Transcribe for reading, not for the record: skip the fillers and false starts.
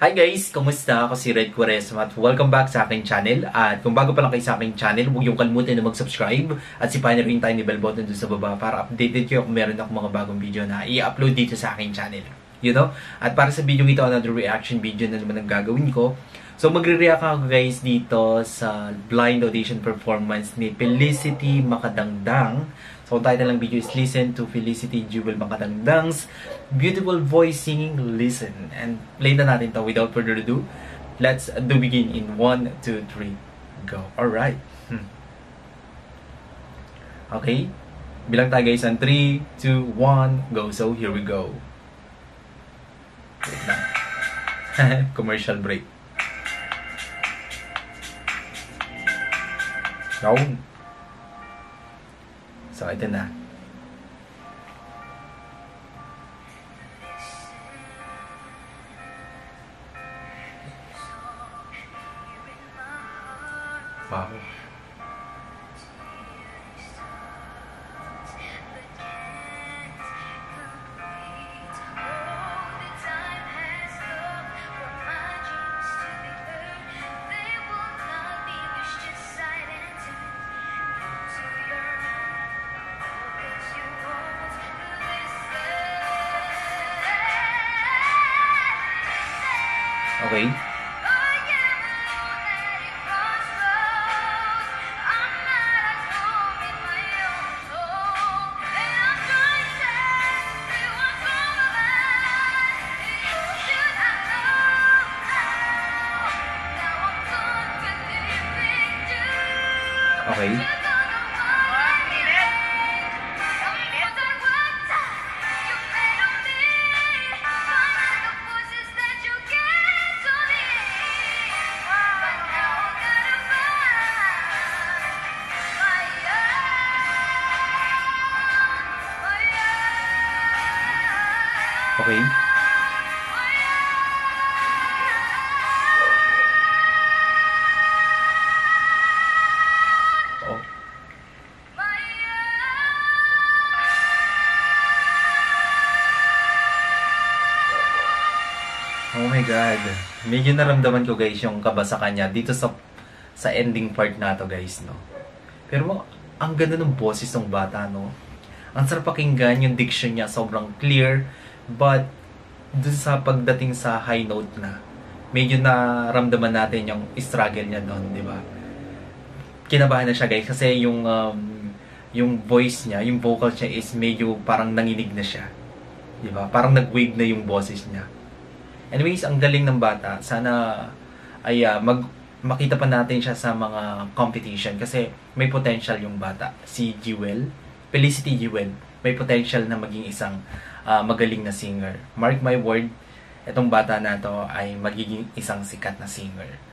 Hi guys! Kumusta? Ako si Red Quaresma at welcome back sa aking channel. At kung bago pa lang kayo sa aking channel, huwag yung kalimutan na mag-subscribe at sipahin na rin tayo ni bell button dun sa baba para updated kayo kung meron ako mga bagong video na i-upload dito sa aking channel. You know? At para sa video ito, another reaction video na naman ang gagawin ko. So magre-react ako guys dito sa blind audition performance ni Felicity Macadangdang. So ang title ng video is Listen to Felicity Jewel Macadangdang's Beautiful Voice Singing Listen. And play na natin to without further ado. Let's do begin in 1, 2, 3, go. Alright. Okay. Bilang tayo guys on 3, 2, 1, go. So here we go. Wait na. Commercial break. Down. So, ito na. Wow. Okay. Okay. Okay. Oh. Oh my God. Medyo naramdaman ko guys yung kaba sa kanya dito sa ending part na to guys, no. Pero ang ganda ng boses ng bata, no. Ang sarap pakinggan, yung diction niya sobrang clear. But, dun sa pagdating sa high note na, medyo naramdaman natin yung struggle niya doon, di ba? Kinabahan na siya guys, kasi yung voice niya, yung vocal niya is medyo parang nanginig na siya. Di ba? Parang nag-wave na yung boses niya. Anyways, ang galing ng bata. Sana ay makita pa natin siya sa mga competition kasi may potential yung bata. Si Jewel, Felicity Jewel, may potential na maging isang magaling na singer. Mark my word, itong bata na to ay magiging isang sikat na singer.